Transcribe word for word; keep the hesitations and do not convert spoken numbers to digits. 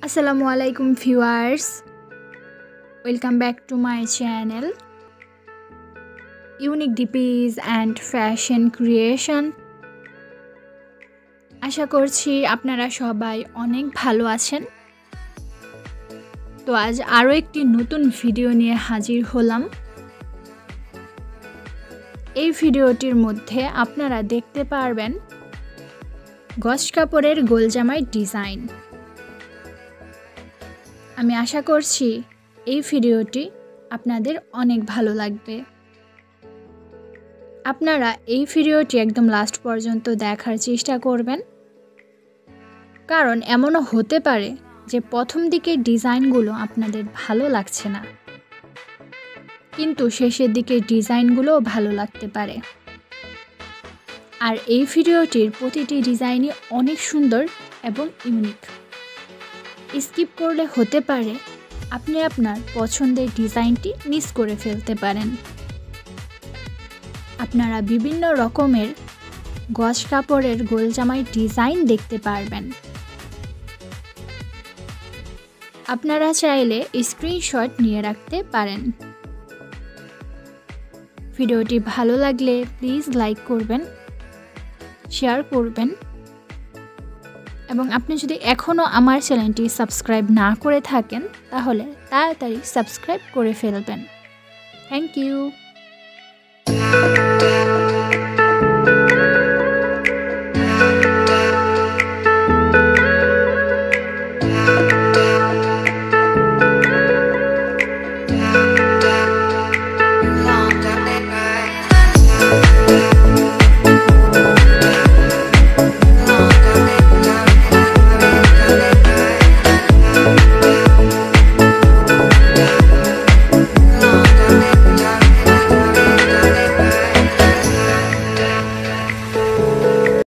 Assalamualaikum viewers, welcome back to my channel Unique D Ps and Fashion Creation। আশা করছি আপনারা সবাই অনেক ভালো আছেন। তো আজ আরো একটি নতুন ভিডিও নিয়ে হাজির হলাম। এই ভিডিওটির মধ্যে আপনারা দেখতে পারবেন গজ কাপড়ের গোল জামাই ডিজাইন। আমি আশা করছি এই ভিডিওটি আপনাদের অনেক ভালো লাগবে। আপনারা এই ভিডিওটি একদম লাস্ট পর্যন্ত দেখার চেষ্টা করবেন, কারণ এমনও হতে পারে যে প্রথম দিকের ডিজাইনগুলো আপনাদের ভালো লাগছে না, কিন্তু শেষের দিকের ডিজাইনগুলোও ভালো লাগতে পারে। আর এই ভিডিওটির প্রতিটি ডিজাইনই অনেক সুন্দর এবং ইউনিক। স্কিপ করলে হতে পারে আপনি আপনার পছন্দের ডিজাইনটি মিস করে ফেলতে পারেন। আপনারা বিভিন্ন রকমের গজ কাপড়ের গোল জামাই ডিজাইন দেখতে পারবেন। আপনারা চাইলে স্ক্রিনশট নিয়ে রাখতে পারেন। ভিডিওটি ভালো লাগলে প্লিজ লাইক করবেন, শেয়ার করবেন, এবং আপনি যদি এখনও আমার চ্যানেলটি সাবস্ক্রাইব না করে থাকেন তাহলে তাড়াতাড়ি সাবস্ক্রাইব করে ফেলবেন। Thank you.